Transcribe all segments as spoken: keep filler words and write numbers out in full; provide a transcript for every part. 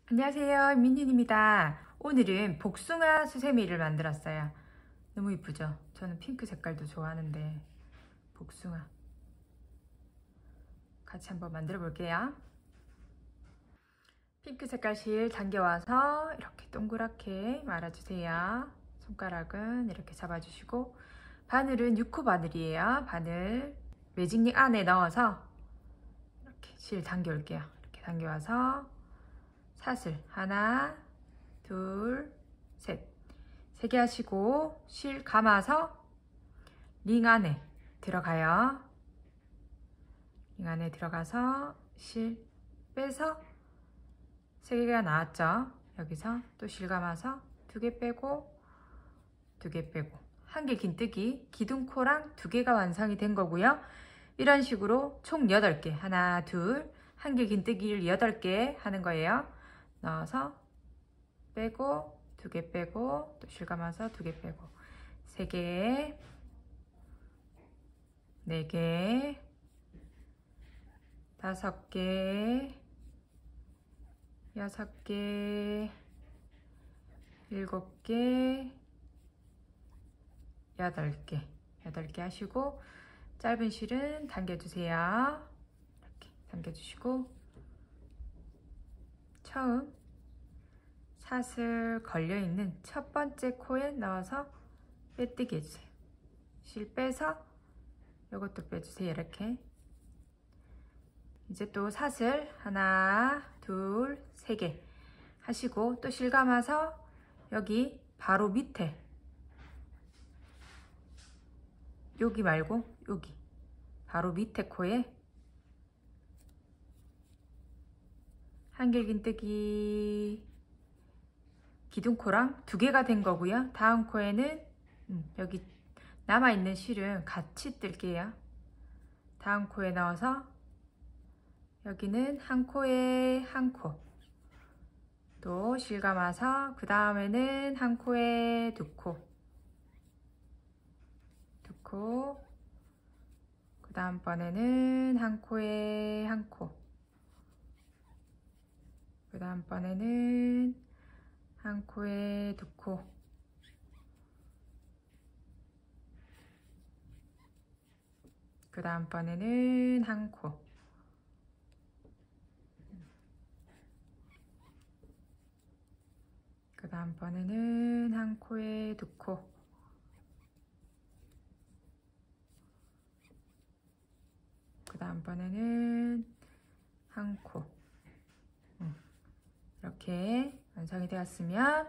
안녕하세요, 민윤입니다. 오늘은 복숭아 수세미를 만들었어요. 너무 이쁘죠? 저는 핑크 색깔도 좋아하는데 복숭아 같이 한번 만들어 볼게요. 핑크 색깔 실 당겨와서 이렇게 동그랗게 말아주세요. 손가락은 이렇게 잡아주시고, 바늘은 육 호 바늘이에요. 바늘 매직링 안에 넣어서 이렇게 실 당겨 올게요. 이렇게 당겨와서 사슬 하나, 둘, 셋, 세 개 하시고 실 감아서 링 안에 들어가요. 링 안에 들어가서 실 빼서 세 개가 나왔죠. 여기서 또 실 감아서 두 개 빼고 두 개 빼고 한 개 긴뜨기, 기둥코랑 두 개가 완성이 된 거고요. 이런 식으로 총 여덟 개, 하나, 둘, 한 개 긴뜨기를 여덟 개 하는 거예요. 넣어서 빼고 두 개 빼고 또 실 감아서 두 개 빼고 세 개, 네 개, 다섯 개, 여섯 개, 일곱 개, 여덟 개, 여덟 개 하시고 짧은 실은 당겨주세요. 이렇게 당겨주시고 처음 사슬 걸려있는 첫 번째 코에 넣어서 빼뜨기 해주세요. 실 빼서 이것도 빼주세요. 이렇게 이제 또 사슬 하나, 둘, 세 개 하시고 또 실 감아서 여기 바로 밑에, 여기 말고 여기 바로 밑에 코에 한길 긴뜨기, 기둥코랑 두 개가 된 거고요. 다음 코에는 음, 여기 남아있는 실은 같이 뜰게요. 다음 코에 넣어서 여기는 한 코에 한 코, 또 실 감아서 그 다음에는 한 코에 두 코, 두 코, 그 다음번에는 한 코에 한 코, 그 다음번에는 한 코에 두 코, 그 다음번에는 한 코, 그 다음번에는 한 코에 두 코, 그 다음번에는 한 코. 음, 이렇게 완성이 되었으면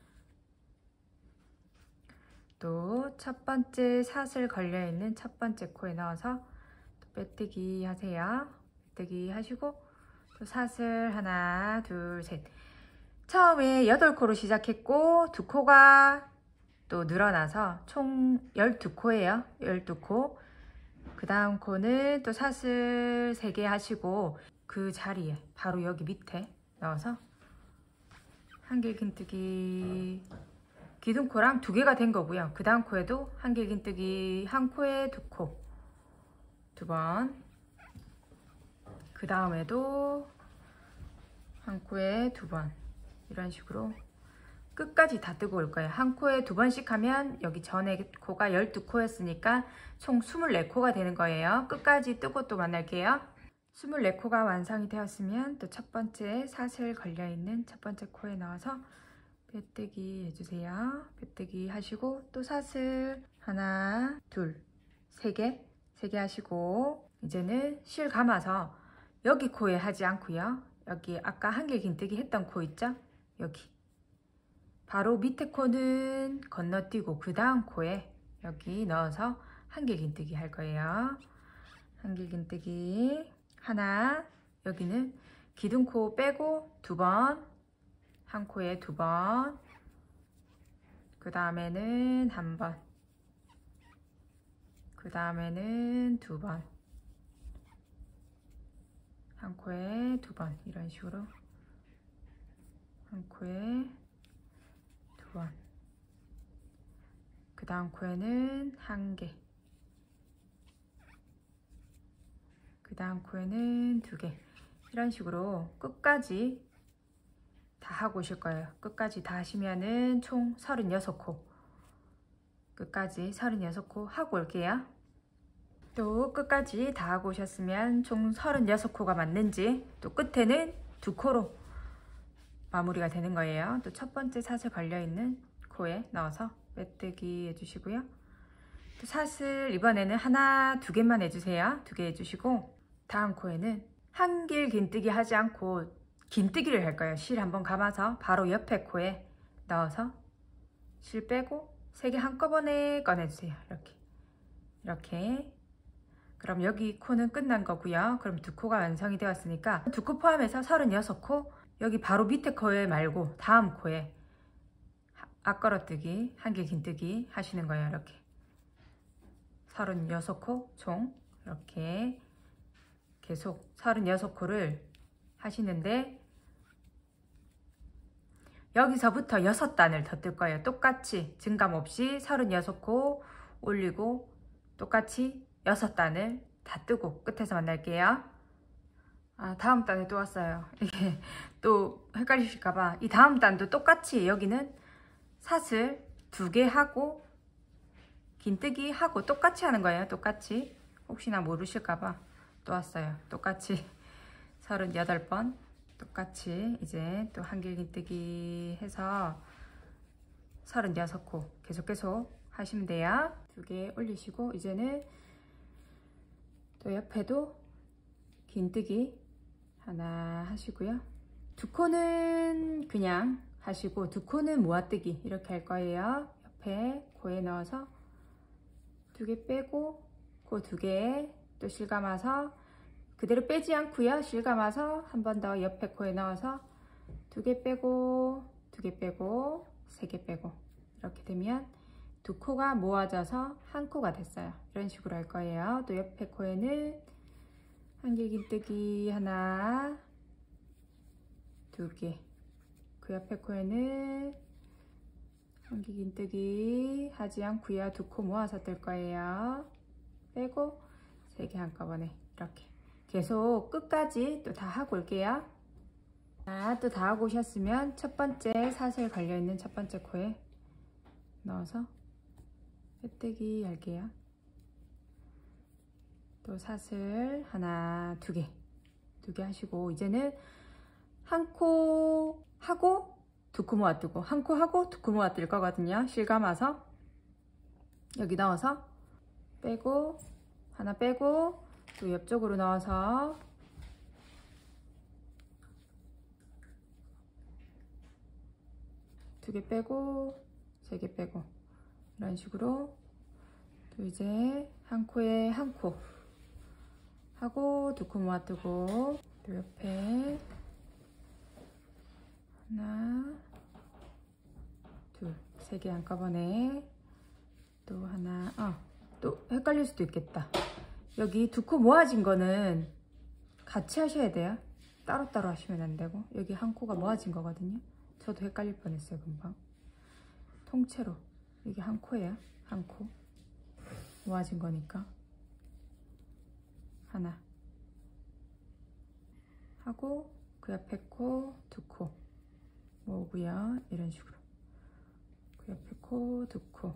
또 첫 번째 사슬 걸려있는 첫 번째 코에 넣어서 또 빼뜨기 하세요. 빼뜨기 하시고 또 사슬 하나, 둘, 셋. 처음에 여덟 코로 시작했고 두 코가 또 늘어나서 총 열두 코예요. 열두 코. 그 다음 코는 또 사슬 세 개 하시고 그 자리에 바로 여기 밑에 넣어서 한길 긴뜨기, 기둥코랑 두 개가 된 거고요. 그 다음 코에도 한길 긴뜨기, 한 코에 두 코, 두 번, 그 다음에도 한 코에 두 번, 이런 식으로 끝까지 다 뜨고 올 거예요. 한 코에 두 번씩 하면 여기 전에 코가 열두 코였으니까 총 스물네 코가 되는 거예요. 끝까지 뜨고 또 만날게요. 스물네 코가 완성이 되었으면 또 첫 번째 사슬 걸려있는 첫 번째 코에 넣어서 빼뜨기 해주세요. 빼뜨기 하시고 또 사슬 하나, 둘, 세 개, 세 개 하시고 이제는 실 감아서 여기 코에 하지 않고요. 여기 아까 한길 긴뜨기 했던 코 있죠? 여기 바로 밑에 코는 건너뛰고 그 다음 코에 여기 넣어서 한길 긴뜨기 할 거예요. 한길 긴뜨기 하나, 여기는 기둥코 빼고 두 번, 한 코에 두 번, 그 다음에는 한 번, 그 다음에는 두 번, 한 코에 두 번, 이런 식으로 한 코에 두 번, 그 다음 코에는 한 개, 그 다음 코에는 두 개, 이런 식으로 끝까지 다 하고 오실 거예요. 끝까지 다 하시면은 총 서른여섯 코. 끝까지 서른여섯 코 하고 올게요. 또 끝까지 다 하고 오셨으면 총 서른여섯 코가 맞는지 또 끝에는 두 코로 마무리가 되는 거예요. 또 첫 번째 사슬 걸려있는 코에 넣어서 빼뜨기 해주시고요. 또 사슬 이번에는 하나, 두 개만 해주세요. 두 개 해주시고 다음 코에는 한길 긴뜨기 하지 않고 긴뜨기를 할 거예요. 실 한번 감아서 바로 옆에 코에 넣어서 실 빼고 세 개 한꺼번에 꺼내주세요. 이렇게 이렇게. 그럼 여기 코는 끝난 거고요. 그럼 두 코가 완성이 되었으니까 두 코 포함해서 서른여섯 코, 여기 바로 밑에 코에 말고 다음 코에 앞걸어뜨기, 한길 긴뜨기 하시는 거예요. 이렇게 서른여섯 코 총 이렇게 계속 서른여섯 코를 하시는데 여기서부터 여섯 단을 더 뜰 거예요. 똑같이 증감 없이 서른여섯 코 올리고 똑같이 여섯 단을 다 뜨고 끝에서 만날게요. 아, 다음 단에 또 왔어요. 이게 또 헷갈리실까봐 이 다음 단도 똑같이 여기는 사슬 두 개 하고 긴뜨기 하고 똑같이 하는 거예요. 똑같이. 혹시나 모르실까봐 또 왔어요. 똑같이 서른여덟 번 똑같이 이제 또 한길 긴뜨기 해서 서른여섯 코 계속 계속 하시면 돼요. 두 개 올리시고 이제는 또 옆에도 긴뜨기 하나 하시고요. 두 코는 그냥 하시고 두 코는 모아뜨기 이렇게 할 거예요. 옆에 코에 넣어서 두 개 빼고 코 두 개 또 실감아서 그대로 빼지 않고요. 실감아서 한 번 더 옆에 코에 넣어서 두 개 빼고 두 개 빼고 세 개 빼고 이렇게 되면 두 코가 모아져서 한 코가 됐어요. 이런 식으로 할 거예요. 또 옆에 코에는 한길 긴뜨기 하나, 두 개. 그 옆에 코에는 한길 긴뜨기 하지 않고요. 두 코 모아서 뜰 거예요. 빼고 세 개 한꺼번에 이렇게 계속 끝까지 또 다 하고 올게요. 자, 또 다 하고 오셨으면 첫 번째 사슬 걸려있는 첫 번째 코에 넣어서 빼뜨기 할게요. 또 사슬 하나, 두 개, 두 개 하시고 이제는 한 코 하고 두 코 모아뜨고 한 코 하고 두 코 모아뜰 거거든요. 실감아서 여기 넣어서 빼고 하나 빼고 또 옆쪽으로 넣어서 두 개 빼고 세 개 빼고 이런 식으로 또 이제 한 코에 한 코 하고 두 코 모아뜨고 또 옆에 하나 둘 세 개 한꺼번에 또 하나 어, 또 헷갈릴 수도 있겠다. 여기 두 코 모아진 거는 같이 하셔야 돼요. 따로따로 하시면 안 되고 여기 한 코가 모아진 거거든요. 저도 헷갈릴 뻔했어요. 금방 통째로 이게 한 코예요. 한 코 모아진 거니까 하나 하고 그 옆에 코 두 코 모으고요. 이런 식으로 그 옆에 코 두 코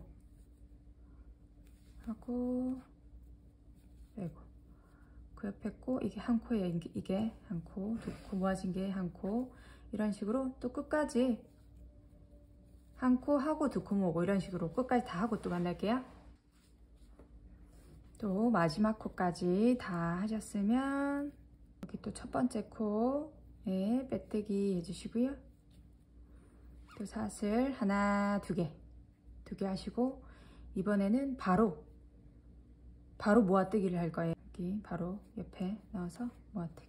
하고 빼고 그 옆에 코 이게 한 코예요. 이게 한 코, 두 코 모아진 게 한 코 이런 식으로 또 끝까지 한 코 하고 두 코 모으고 이런 식으로 끝까지 다 하고 또 만날게요. 또 마지막 코까지 다 하셨으면 여기 또 첫 번째 코에 빼뜨기 해주시고요. 또 사슬 하나, 두 개, 두 개 하시고 이번에는 바로 바로 모아뜨기를 할 거예요. 여기 바로 옆에 넣어서 모아뜨기.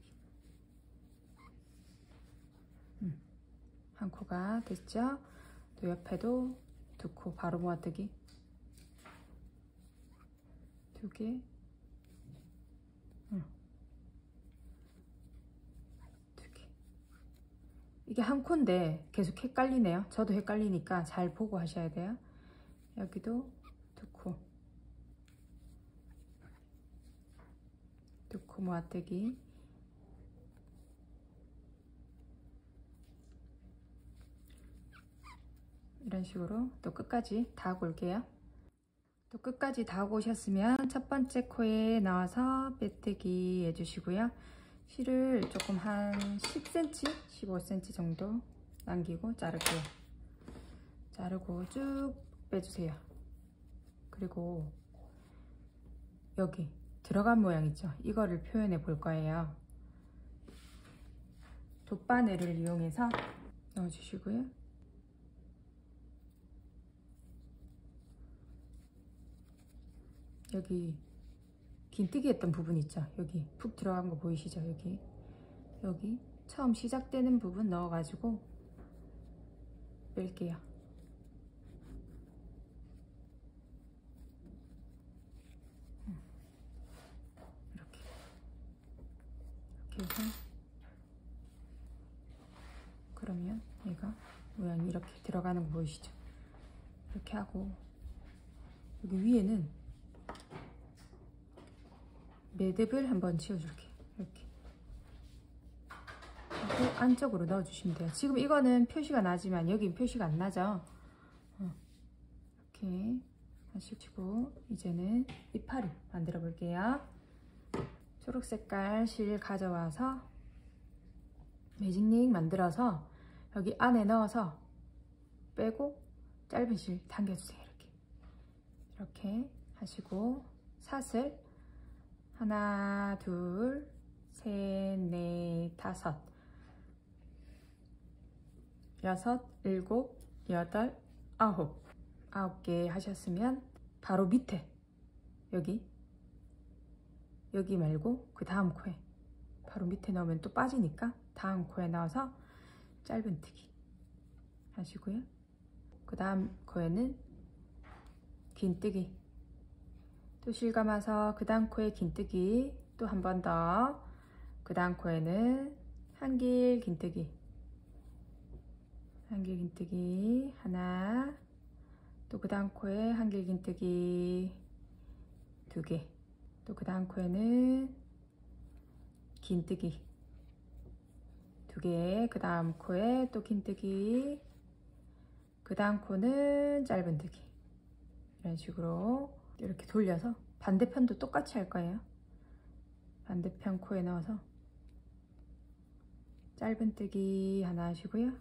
음, 한 코가 됐죠? 또 옆에도 두 코 바로 모아뜨기. 두 개. 음, 두 개. 이게 한 코인데 계속 헷갈리네요. 저도 헷갈리니까 잘 보고 하셔야 돼요. 여기도 두 코. 두 코 모아뜨기. 이런 식으로 또 끝까지 다 하고 올게요. 또 끝까지 다 하고 오셨으면 첫 번째 코에 넣어서 빼뜨기 해주시고요. 실을 조금 한 십 센티미터, 십오 센티미터 정도 남기고 자를게요. 자르고 쭉 빼주세요. 그리고 여기 들어간 모양 있죠? 이거를 표현해 볼 거예요. 돗바늘을 이용해서 넣어주시고요. 여기 긴뜨기 했던 부분 있죠? 여기 푹 들어간 거 보이시죠? 여기 여기 처음 시작되는 부분 넣어가지고 뺄게요. 이렇게 이렇게 해서 그러면 얘가 모양이 이렇게 들어가는 거 보이시죠? 이렇게 하고 여기 위에는 매듭을 한번 지어줄게요. 이렇게 하고 안쪽으로 넣어주시면 돼요. 지금 이거는 표시가 나지만 여긴 표시가 안 나죠? 어. 이렇게 하시고 이제는 이파리 만들어 볼게요. 초록 색깔 실 가져와서 매직링 만들어서 여기 안에 넣어서 빼고 짧은 실 당겨주세요. 이렇게 이렇게 하시고 사슬 하나, 둘, 셋, 넷, 다섯, 여섯, 일곱, 여덟, 아홉 아홉 개 하셨으면 바로 밑에 여기 여기 말고 그 다음 코에 바로 밑에 넣으면 또 빠지니까 다음 코에 넣어서 짧은뜨기 하시고요. 그 다음 코에는 긴뜨기, 또 실감아서 그 다음 코에 긴뜨기 또 한 번 더, 그 다음 코에는 한길 긴뜨기, 한길 긴뜨기 하나, 또 그 다음 코에 한길 긴뜨기 두 개, 또 그 다음 코에는 긴뜨기 두 개, 그 다음 코에 또 긴뜨기, 그 다음 코는 짧은뜨기, 이런 식으로 이렇게 돌려서 반대편도 똑같이 할 거예요. 반대편 코에 넣어서 짧은뜨기 하나 하시고요.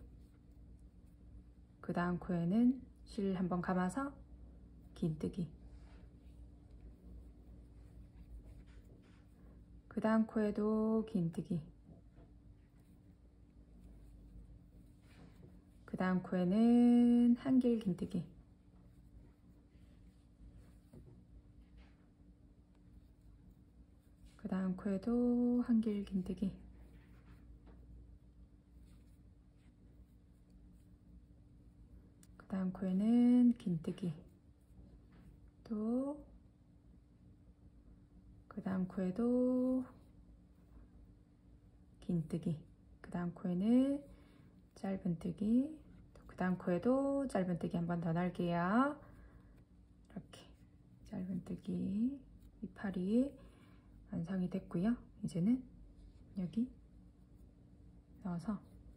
그 다음 코에는 실 한번 감아서 긴뜨기, 그 다음 코에도 긴뜨기, 그 다음 코에는 한길 긴뜨기, 그 다음 코에도 한길 긴뜨기, 그 다음 코에는 긴뜨기, 또 그 다음 코에도 긴뜨기, 그 다음 코에는 짧은뜨기, 그 다음 코에도 짧은뜨기 한 번 더 넣을게요. 이렇게 짧은뜨기 이파리 완성이 됐고요. 이제는 여기 넣어서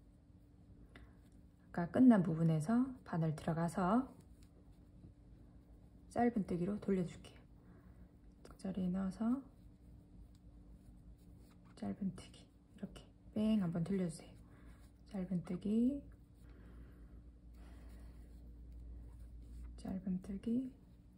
아까 끝난 부분에서 바늘 들어가서 짧은뜨기로 돌려줄게요. 자리에 넣어서 짧은뜨기 이렇게 뺑 한번 돌려주세요. 짧은뜨기, 짧은뜨기,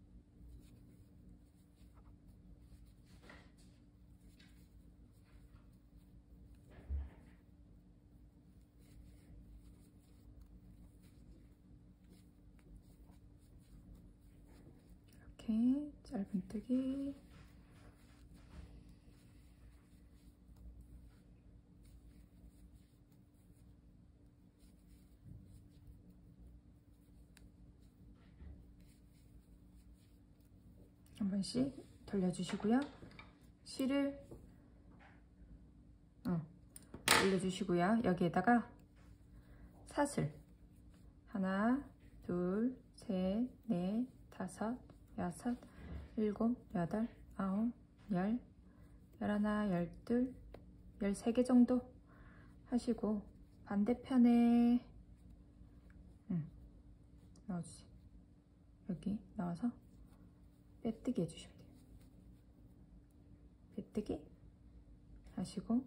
이렇게 짧은뜨기, 한 번씩 돌려주시고요. 실을 어, 올려주시고요. 여기에다가 사슬 하나, 둘, 셋, 넷, 다섯, 여섯, 일곱, 여덟, 아홉, 열, 열하나, 열둘, 열세 개 정도 하시고 반대편에 음, 넣어서 빼뜨기 해주시면 돼요. 빼뜨기 하시고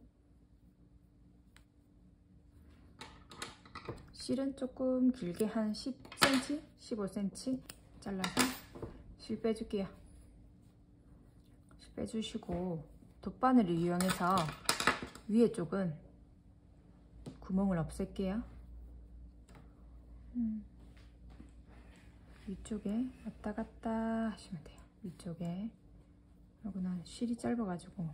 실은 조금 길게 한 십 센티미터, 십오 센티미터 잘라서 실 빼줄게요. 실 빼주시고 돗바늘을 이용해서 위에 쪽은 구멍을 없앨게요. 음. 위쪽에 왔다 갔다 하시면 돼요. 위쪽에. 그리고 난 실이 짧아가지고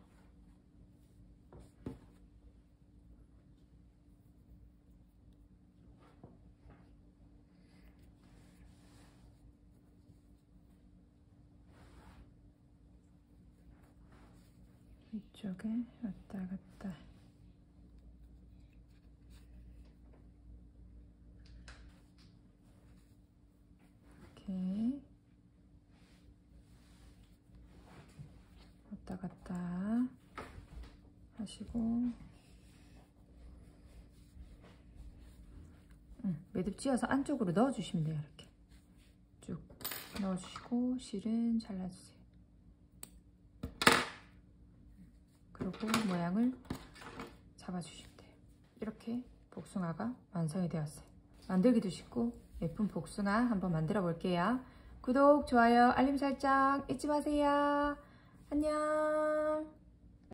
위쪽에 왔다 갔다. 이렇게 왔다 갔다 하시고 음, 매듭 찧어서 안쪽으로 넣어주시면 돼요. 이렇게 쭉 넣어주시고 실은 잘라주세요. 그리고 모양을 잡아주시면 돼요. 이렇게 복숭아가 완성이 되었어요. 만들기도 쉽고 예쁜 복숭아 한번 만들어 볼게요. 구독, 좋아요, 알림 설정 잊지 마세요. 안녕.